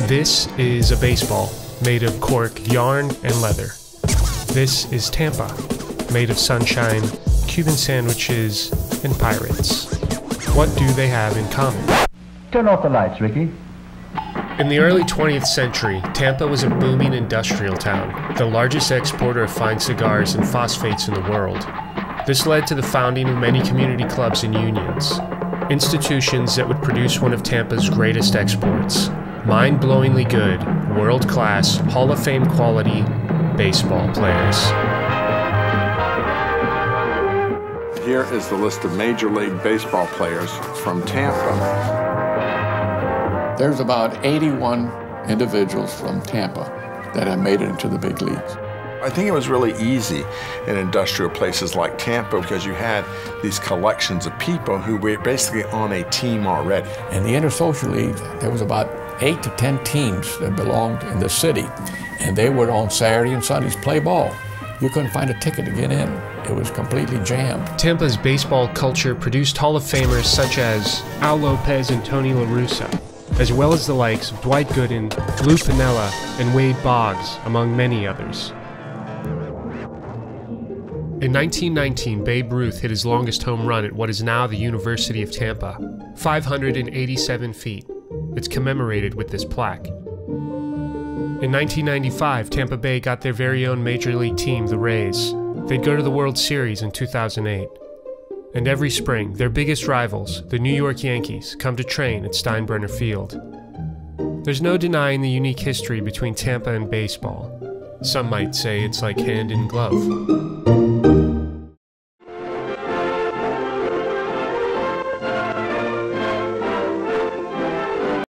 This is a baseball made of cork, yarn, and leather. This is Tampa, made of sunshine, Cuban sandwiches, and pirates. What do they have in common? Turn off the lights, Ricky. In the early 20th century, Tampa was a booming industrial town, the largest exporter of fine cigars and phosphates in the world. This led to the founding of many community clubs and unions, institutions that would produce one of Tampa's greatest exports: mind-blowingly good, world-class, Hall of Fame quality baseball players. Here is the list of Major League Baseball players from Tampa. There's about 81 individuals from Tampa that have made it into the big leagues. I think it was really easy in industrial places like Tampa because you had these collections of people who were basically on a team already. In the Intersocial League, there was about 8 to 10 teams that belonged in the city, and they would on Saturday and Sundays play ball. You couldn't find a ticket to get in. It was completely jammed. Tampa's baseball culture produced Hall of Famers such as Al Lopez and Tony La Russa, as well as the likes of Dwight Gooden, Lou Piniella, and Wade Boggs, among many others. In 1919, Babe Ruth hit his longest home run at what is now the University of Tampa, 587 feet. It's commemorated with this plaque. In 1995, Tampa Bay got their very own Major League team, the Rays. They'd go to the World Series in 2008. And every spring, their biggest rivals, the New York Yankees, come to train at Steinbrenner Field. There's no denying the unique history between Tampa and baseball. Some might say it's like hand in glove.